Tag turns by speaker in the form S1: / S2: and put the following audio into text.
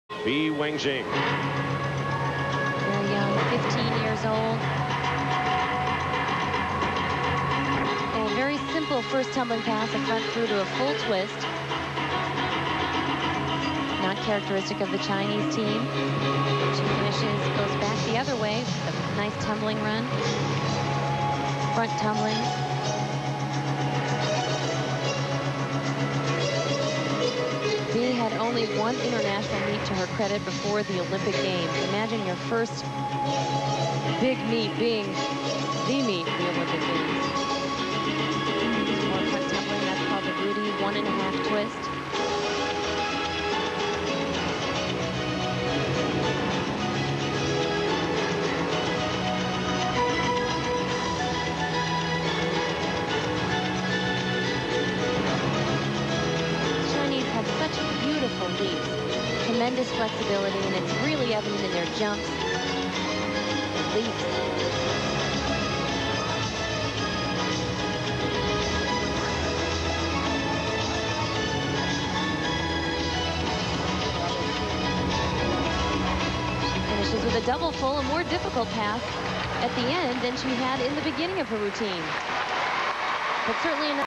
S1: Bi Wenjing.
S2: Very young, 15 years old. A very simple first tumbling pass, a front through to a full twist. Not characteristic of the Chinese team. She finishes, goes back the other way. A nice tumbling run. Front tumbling. Bi had only one international meet to her credit before the Olympic Games. Imagine your first big meet being the meet, the Olympic Games. More front tumbling, that's called the Rudy 1.5 twist. Beautiful leaps, tremendous flexibility, and it's really evident in their jumps, leaps. She finishes with a double full, a more difficult pass at the end than she had in the beginning of her routine. But certainly enough.